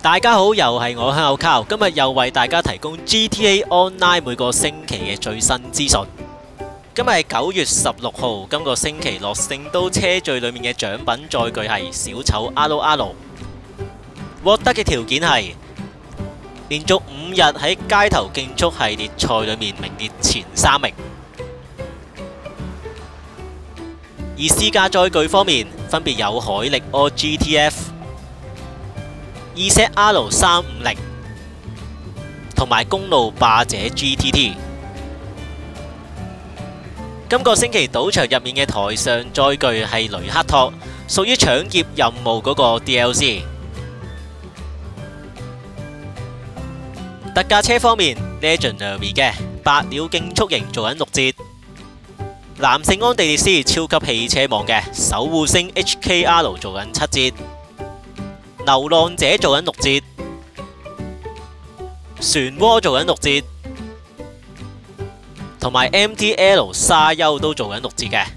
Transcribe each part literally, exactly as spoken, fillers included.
大家好，又係我香口靠，今日又為大家提供 G T A Online 每個星期嘅最新資訊。今日係九月十六號，今個星期落聖都車序裏面嘅獎品載具係小丑 R R， 獲得嘅條件係連續五日喺街頭競速系列賽裏面名列前三名。而試駕載具方面，分別有海力柯 G T F、E Z R 三五零同埋公路霸者 G T T。今個星期賭場入面嘅台上載具係雷克托，屬於搶劫任務嗰個 D L C。特價車方面 ，Legendary 嘅百鳥競速營做緊六折。南聖安地列斯超級汽車網嘅守護星 H K R 做緊七折，流浪者做緊六折，漩渦做緊六折，同埋 M T L 沙丘都做緊六折嘅。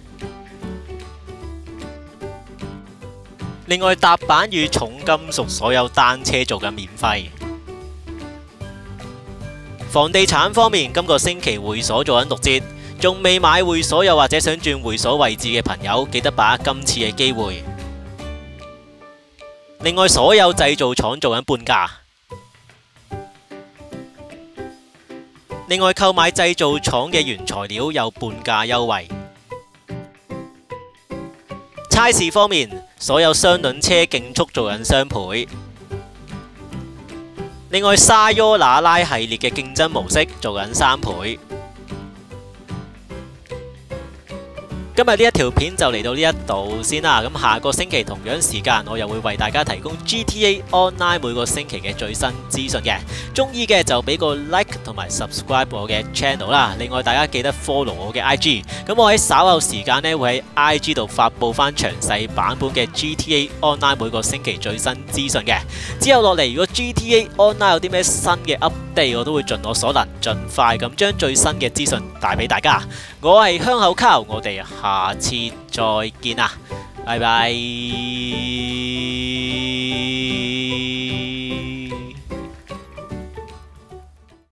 另外踏板與重金屬所有單車做緊免費。房地產方面，今個星期會所做緊六折。仲未買會所又或者想轉會所位置嘅朋友，記得把握今次嘅機會。另外，所有製造廠做緊半價。另外，購買製造廠嘅原材料有半價優惠。差事方面，所有雙輪車競速做緊雙倍。另外，沙丘那拉系列嘅競爭模式做緊三倍。今日呢一條片就嚟到呢一度先啦，咁下個星期同樣時間我又會為大家提供 G T A Online 每個星期嘅最新資訊嘅，中意嘅就俾個 like 同埋 subscribe 我嘅 channel 啦。另外大家記得 follow 我嘅 I G， 咁我喺稍後時間呢會喺 I G 度發布翻詳細版本嘅 G T A Online 每個星期最新資訊嘅。之後落嚟，如果 G T A Online 有啲咩新嘅 update， 我都會盡我所能，盡快咁將最新嘅資訊帶俾大家。我係香口靠，我哋下次再見啦，拜拜。